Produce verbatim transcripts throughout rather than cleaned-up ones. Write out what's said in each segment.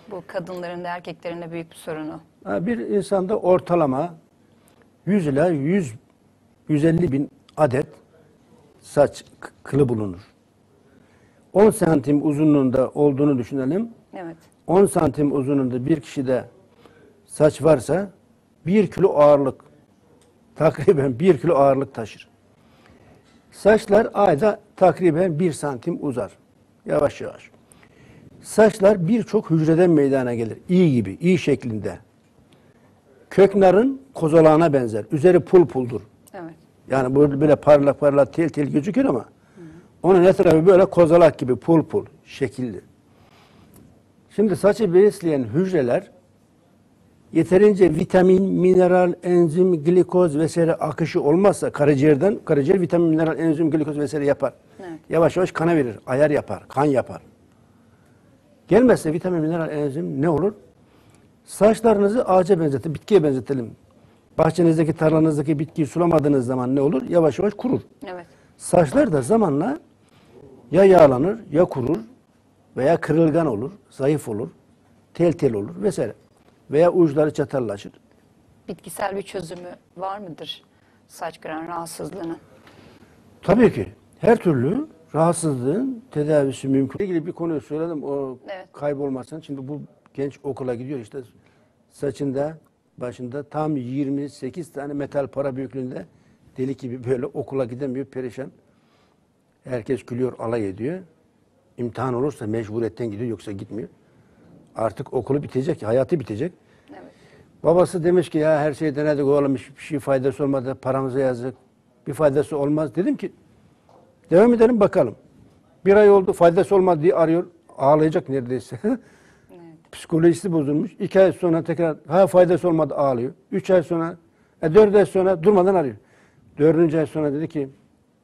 Bu kadınların da erkeklerin de büyük bir sorunu. Bir insanda ortalama yüz ila yüz yüz elli bin adet saç kılı bulunur. on santim uzunluğunda olduğunu düşünelim. Evet. on santim uzunluğunda bir kişide saç varsa bir kilo ağırlık, takriben bir kilo ağırlık taşır. Saçlar ayda takriben bir santim uzar. Yavaş yavaş. Saçlar birçok hücreden meydana gelir. İyi gibi, iyi şeklinde. Köknarın kozalağına benzer. Üzeri pul puldur. Evet. Yani böyle, böyle parlak parlak tel tel gözükür ama hı. onun etrafı böyle kozalak gibi pul pul şekilli. Şimdi saçı besleyen hücreler yeterince vitamin, mineral, enzim, glikoz vesaire akışı olmazsa karaciğerden, karaciğer vitamin, mineral, enzim, glikoz vesaire yapar. Evet. Yavaş yavaş kana verir, ayar yapar, kan yapar. Gelmezse vitamin, mineral, enzim ne olur? Saçlarınızı ağaca benzetin, bitkiye benzetelim. Bahçenizdeki, tarlanızdaki bitkiyi sulamadığınız zaman ne olur? Yavaş yavaş kurur. Evet. Saçlar da zamanla ya yağlanır, ya kurur veya kırılgan olur, zayıf olur, tel tel olur vesaire. Veya uçları çatallaşır. Bitkisel bir çözümü var mıdır saç kıran rahatsızlığının? Tabii ki. Her türlü rahatsızlığın tedavisi mümkün. İlgili bir konuyu söyledim o evet. kaybolmasın. Şimdi bu genç okula gidiyor işte saçında, başında tam yirmi sekiz tane metal para büyüklüğünde deli gibi böyle okula gidemiyor, perişan. Herkes gülüyor, alay ediyor. İmtihan olursa mecburiyetten gidiyor yoksa gitmiyor. Artık okulu bitecek, hayatı bitecek. Evet. Babası demiş ki ya her şeyi denedik oğlum hiçbir şey faydası olmadı, paramıza yazık. Bir faydası olmaz. Dedim ki devam edelim bakalım. Bir ay oldu faydası olmadı diye arıyor. Ağlayacak neredeyse. Evet. Psikolojisi bozulmuş. İki ay sonra tekrar ha faydası olmadı ağlıyor. Üç ay sonra, e, dört ay sonra durmadan arıyor. Dördüncü ay sonra dedi ki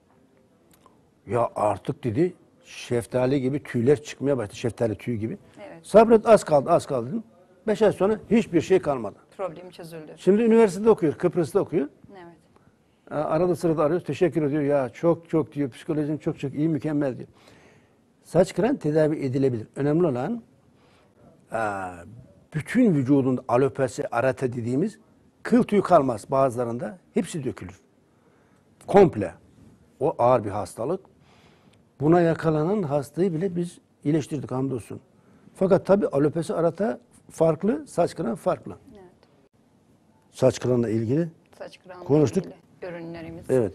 ya artık dedi şeftali gibi tüyler çıkmaya başladı. Şeftali tüyü gibi. Evet. Sabret az kaldı az kaldı dedim. Beş ay sonra hiçbir şey kalmadı. Problem çözüldü. Şimdi üniversitede okuyor. Kıbrıs'ta okuyor. Evet. Arada sırada arıyoruz. Teşekkür ediyor. Ya çok çok diyor. Psikolojim çok çok iyi, mükemmel diyor. Saç kıran tedavi edilebilir. Önemli olan bütün vücudun alopesi, arate dediğimiz kıl tüy kalmaz bazılarında. Hepsi dökülür. Komple. O ağır bir hastalık. Buna yakalanan hastayı bile biz iyileştirdik hamdolsun. Fakat tabii alopesi arata farklı, saç kıran farklı. Evet. Saç kıranla ilgili saç kıranla konuştuk. ilgili ürünlerimiz. Evet.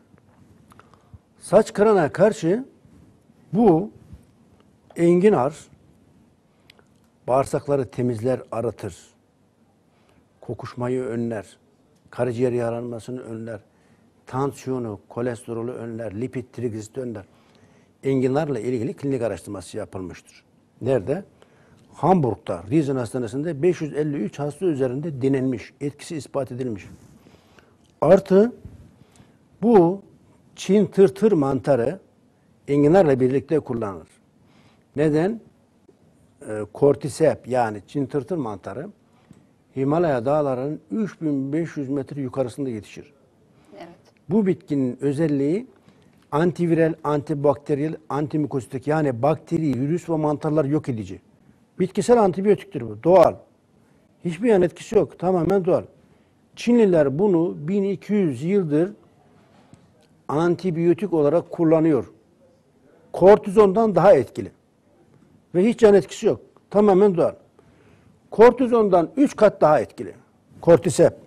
Saç kırana karşı bu enginar bağırsakları temizler, arıtır. Kokuşmayı önler. Karaciğer yağlanmasını önler. Tansiyonu, kolesterolü önler. Lipid, trigliserit önler. Enginarla ilgili klinik araştırması yapılmıştır. Nerede? Hamburg'da, Riesen Hastanesi'nde beş yüz elli üç hasta üzerinde denenmiş. Etkisi ispat edilmiş. Artı bu Çin tırtır mantarı enginarla birlikte kullanılır. Neden? E, kortisep yani Çin tırtır mantarı Himalaya dağlarının üç bin beş yüz metre yukarısında yetişir. Evet. Bu bitkinin özelliği antiviral, antibakteriyel, antimikositik yani bakteri, virüs ve mantarlar yok edici. Bitkisel antibiyotiktir bu. Doğal. Hiçbir yan etkisi yok. Tamamen doğal. Çinliler bunu bin iki yüz yıldır antibiyotik olarak kullanıyor. Kortizondan daha etkili. Ve hiç yan etkisi yok. Tamamen doğal. Kortizondan üç kat daha etkili. Kortisep.